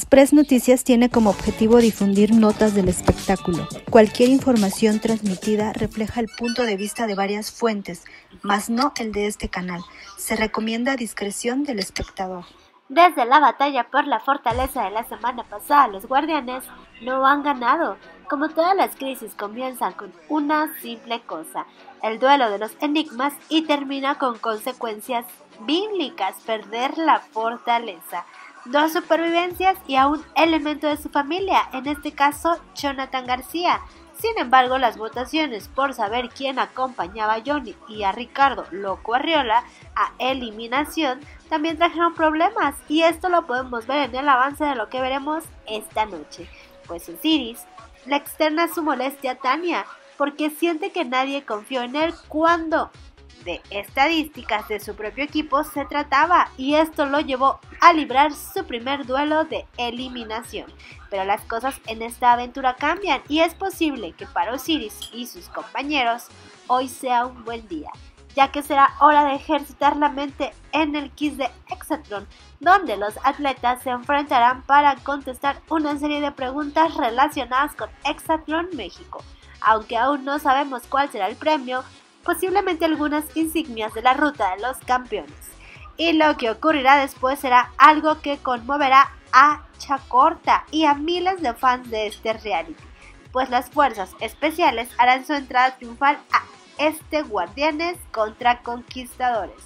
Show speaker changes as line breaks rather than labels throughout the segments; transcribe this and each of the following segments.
Express Noticias tiene como objetivo difundir notas del espectáculo. Cualquier información transmitida refleja el punto de vista de varias fuentes, mas no el de este canal. Se recomienda discreción del espectador.
Desde la batalla por la fortaleza de la semana pasada, los guardianes no han ganado. Como todas las crisis comienzan con una simple cosa, el duelo de los enigmas, y termina con consecuencias bíblicas: perder la fortaleza, 2 supervivencias y a un elemento de su familia, en este caso Jonathan García. Sin embargo, las votaciones por saber quién acompañaba a Johnny y a Ricardo Loco Arriola a eliminación también trajeron problemas, y esto lo podemos ver en el avance de lo que veremos esta noche. Pues Osiris le externa su molestia a Tania porque siente que nadie confió en él cuando de estadísticas de su propio equipo se trataba, y esto lo llevó a librar su primer duelo de eliminación. Pero las cosas en esta aventura cambian, y es posible que para Osiris y sus compañeros hoy sea un buen día, ya que será hora de ejercitar la mente en el quiz de Exatlón, donde los atletas se enfrentarán para contestar una serie de preguntas relacionadas con Exatlón México. Aunque aún no sabemos cuál será el premio, posiblemente algunas insignias de la ruta de los campeones. Y lo que ocurrirá después será algo que conmoverá a Chacorta y a miles de fans de este reality, pues las fuerzas especiales harán su entrada triunfal a este Guardianes contra Conquistadores.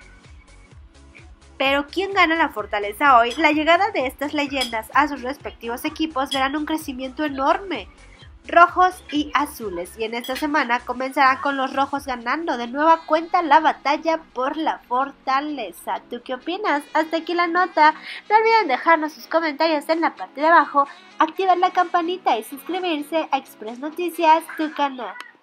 Pero ¿quién gana la fortaleza hoy? La llegada de estas leyendas a sus respectivos equipos verán un crecimiento enorme. Rojos y azules, y en esta semana comenzarán con los rojos ganando de nueva cuenta la batalla por la fortaleza. ¿Tú qué opinas? Hasta aquí la nota. No olviden dejarnos sus comentarios en la parte de abajo, activar la campanita y suscribirse a Express Noticias, tu canal.